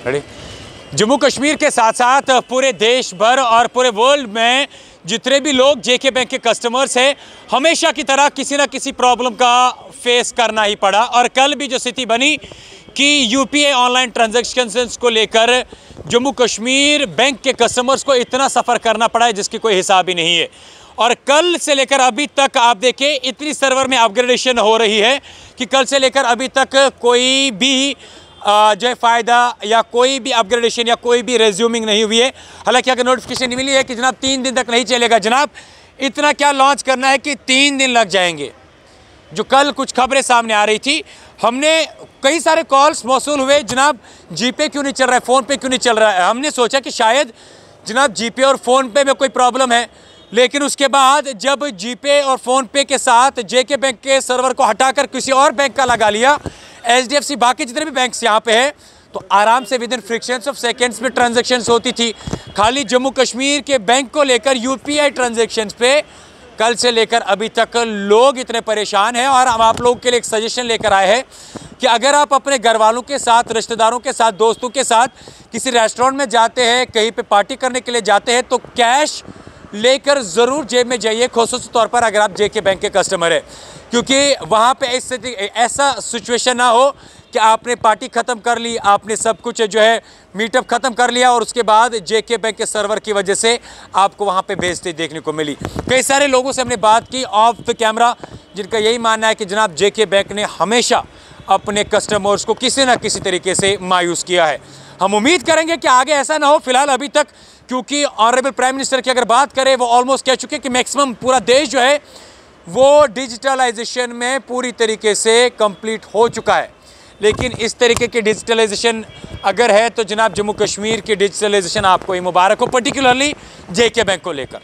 Ready. Jammu Kashmir के साथ साथ पूरे देश भर और पूरे वर्ल्ड में जितने भी लोग जेके बैंक के कस्टमर्स हैं, हमेशा की तरह किसी ना किसी प्रॉब्लम का फेस करना ही पड़ा। और कल भी जो स्थिति बनी कि यूपीआई ऑनलाइन ट्रांजैक्शंस को लेकर जम्मू कश्मीर बैंक के कस्टमर्स को इतना सफ़र करना पड़ा है जिसकी कोई हिसाब ही नहीं है। और कल से लेकर अभी तक आप देखें इतनी सर्वर में अपग्रेडेशन हो रही है कि कल से लेकर अभी तक कोई भी जो है फ़ायदा या कोई भी अपग्रेडेशन या कोई भी रेज्यूमिंग नहीं हुई है। हालांकि अगर नोटिफिकेशन मिली है कि जनाब 3 दिन तक नहीं चलेगा, जनाब इतना क्या लॉन्च करना है कि 3 दिन लग जाएंगे। जो कल कुछ खबरें सामने आ रही थी, हमने कई सारे कॉल्स मौसूल हुए, जनाब जीपे क्यों नहीं चल रहा है, फ़ोन पे क्यों नहीं चल रहा है। हमने सोचा कि शायद जनाब जीपे और फ़ोन पे में कोई प्रॉब्लम है, लेकिन उसके बाद जब जीपे और फ़ोन पे के साथ जेके बैंक के सर्वर को हटाकर किसी और बैंक का लगा लिया, एचडीएफसी बाकी जितने भी बैंक्स यहाँ पे हैं, तो आराम से within fractions of seconds में ट्रांजैक्शंस होती थी। खाली जम्मू कश्मीर के बैंक को लेकर यूपीआई ट्रांजैक्शंस पे कल से लेकर अभी तक लोग इतने परेशान हैं। और हम आप लोगों के लिए एक सजेशन लेकर आए हैं कि अगर आप अपने घर वालों के साथ, रिश्तेदारों के साथ, दोस्तों के साथ किसी रेस्टोरेंट में जाते हैं, कहीं पे पार्टी करने के लिए जाते हैं, तो कैश लेकर ज़रूर जेब में जाइए, ख़ुसूसी तौर पर अगर आप जेके बैंक के कस्टमर हैं, क्योंकि वहाँ पे ऐसा सिचुएशन ना हो कि आपने पार्टी ख़त्म कर ली, आपने सब कुछ जो है मीटअप ख़त्म कर लिया और उसके बाद जेके बैंक के सर्वर की वजह से आपको वहाँ पे बेइज्जती देखने को मिली। कई सारे लोगों से हमने बात की ऑफ द कैमरा, जिनका यही मानना है कि जनाब जेके बैंक ने हमेशा अपने कस्टमर्स को किसी न किसी तरीके से मायूस किया है। हम उम्मीद करेंगे कि आगे ऐसा ना हो। फिलहाल अभी तक, क्योंकि ऑनरेबल प्राइम मिनिस्टर की अगर बात करें, वो ऑलमोस्ट कह चुके कि मैक्सिमम पूरा देश जो है वो डिजिटलाइजेशन में पूरी तरीके से कंप्लीट हो चुका है। लेकिन इस तरीके की डिजिटलाइजेशन अगर है तो जनाब जम्मू कश्मीर की डिजिटलाइजेशन आपको ही मुबारक हो, पर्टिकुलरली जेके बैंक को लेकर।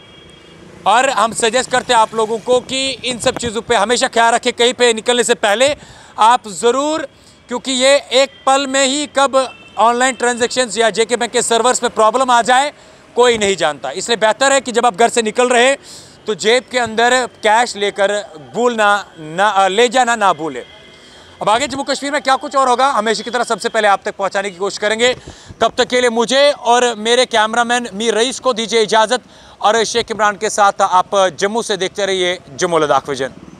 और हम सजेस्ट करते हैं आप लोगों को कि इन सब चीज़ों पे हमेशा ख्याल रखें। कहीं पे निकलने से पहले आप ज़रूर, क्योंकि ये एक पल में ही कब ऑनलाइन ट्रांजैक्शंस या जेके बैंक के सर्वर्स में प्रॉब्लम आ जाए कोई नहीं जानता। इसलिए बेहतर है कि जब आप घर से निकल रहे तो जेब के अंदर कैश लेकर ले जाना ना भूले। अब आगे जम्मू कश्मीर में क्या कुछ और होगा, हमेशा की तरह सबसे पहले आप तक पहुंचाने की कोशिश करेंगे। तब तक के लिए मुझे और मेरे कैमरामैन मीर रईस को दीजिए इजाज़त, और शेख इमरान के साथ आप जम्मू से देखते रहिए जम्मू लद्दाख विजन।